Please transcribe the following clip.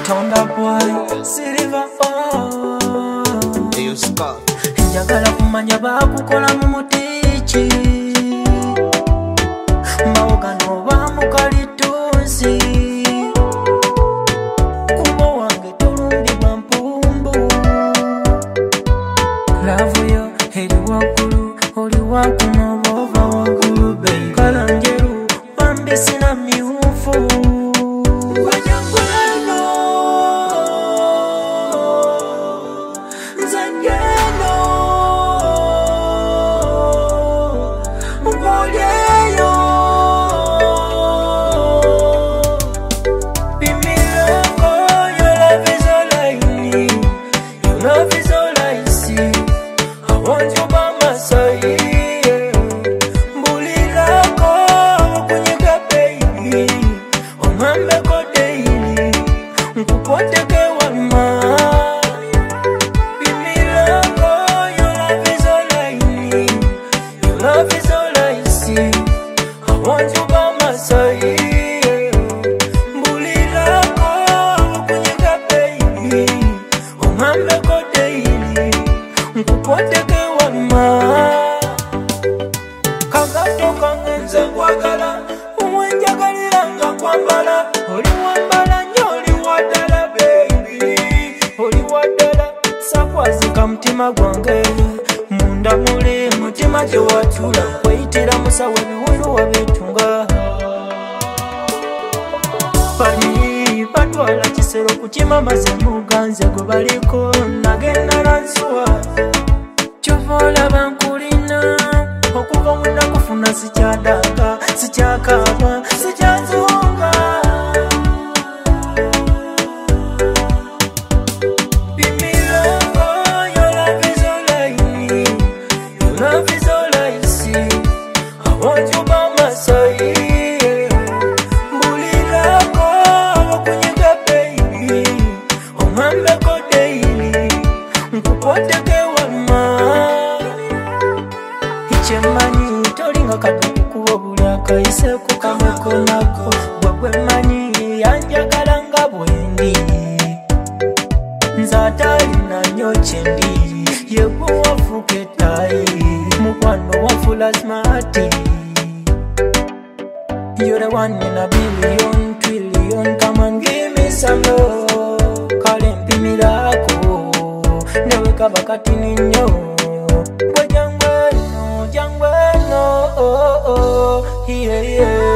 Tonda boy, silver oh. Hey, you Scott. Njagala kumanya bakukola mu mutichi. Maoga no bamukalitusi. Kumo wange tolumbi bampumbu. Love yo, heri wakulu, oli wakuno bova wakulu baby. Kalanjeru, bambi sina miufu. Mutima gwange munda muli mutima gyewatula kweyitira musawo ebiwulu wabetunga bali batwala kisero kukima maze muganze gwe baliko nagenda nansuwa kyovola bankulina okuva munda kufuna sikyadanga sikyakaba sikyazunga Chemani tolinga kaduku kubo bulya kaise kukameko nako gwegwe mani yanjagala nga bwendi nzatali na nyochendi yegwe wafuke tai mukwano wafula smarti. You're the one in a billion trillion, come and give me some love. Kalempi mirako newe kabakati ninyo jangweno, oh, oh, yeah, yeah.